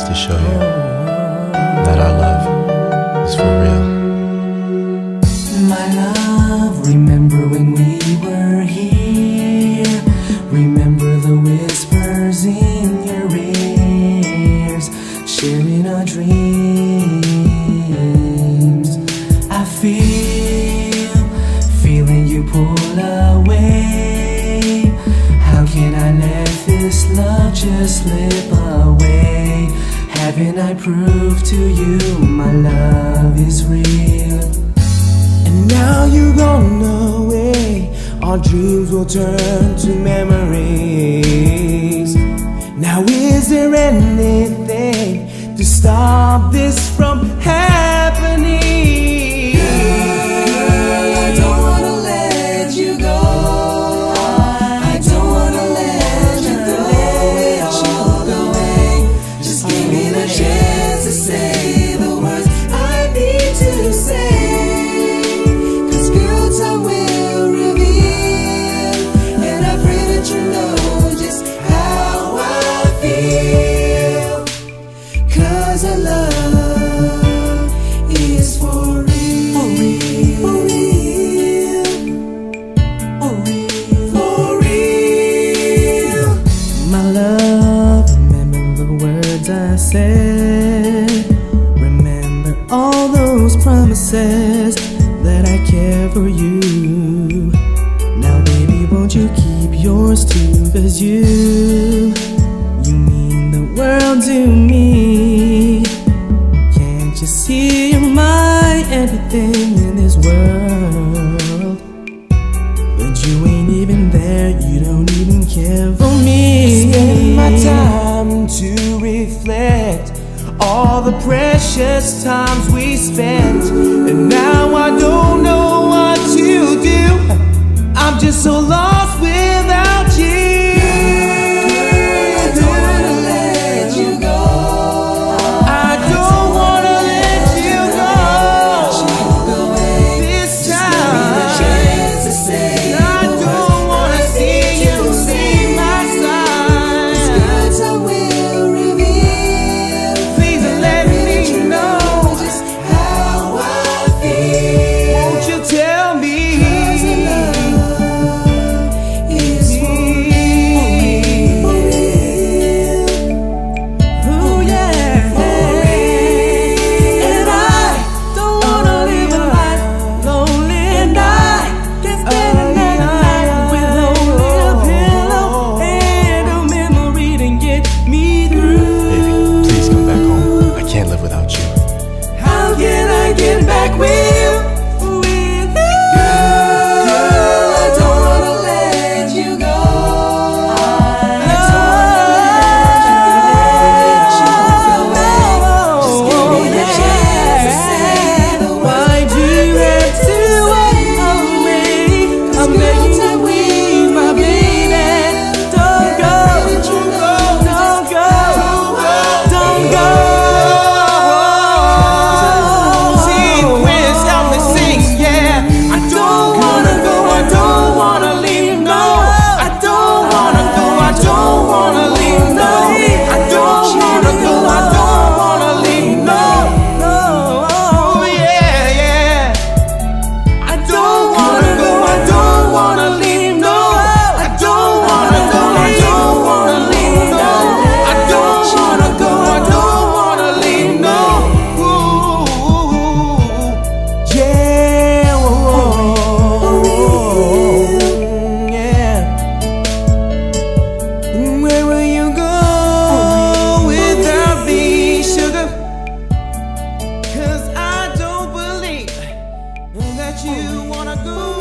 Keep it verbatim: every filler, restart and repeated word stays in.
just to show you that our love is for real. My love, remember when we were here? Remember the whispers in your ears, sharing our dreams. I feel, feeling you pull away. How can I let this love just slip away? Haven't I proved to you my love is real? And now you're gone away, our dreams will turn to memories. Now is there anything to stop this from happening? Girl, I don't wanna let you go. I don't wanna let you go all the way. Just give me the chance to say the words I need to say. Time will reveal, and I pray that you know just how I feel. Cause our love is for real, for real, for real, for real. My love, remember the words I said. Remember all those promises that I care for you. Now baby, won't you keep yours too? Cause you, you mean the world to me. Can't you see you're my everything in this world? But you ain't even there, you don't even care for me. I spend my time to reflect all the precious times we spent, and now I don't know what to do. I'm just so lost without you. Girl, I don't wanna let you go. I don't wanna let you go. Walk away. This time, give me the chance to say I don't wanna see you see my side. This good time will reveal. Please let me know just how I feel. Won't you tell me? Cause our love is for real, for real. Ooh yeah, for real. And I don't wanna live a life lonely, and I can't spend another night with only a pillow and a memory to get me through. Baby, please come back home. I can't live without you. How can I get back with you? With you? Girl, I don't wanna let you go. I don't wanna let you go. Just give me the chance to say the words. Why do you have to wait on me? I'm making time with my baby. Don't go, don't go, don't go, don't go. C-quence, help me sing, yeah. I don't wanna go, I don't wanna leave, no. I don't wanna go, I don't wanna leave, no. I don't wanna go, I don't wanna leave, no. Oh yeah, yeah. I don't wanna go, I don't wanna leave, no. I don't wanna go, I don't wanna leave, no. I don't wanna go, I don't wanna leave, no. Ooh, yeah, oh, yeah. Where will you go without me, sugar? Cause I don't believe that you wanna go.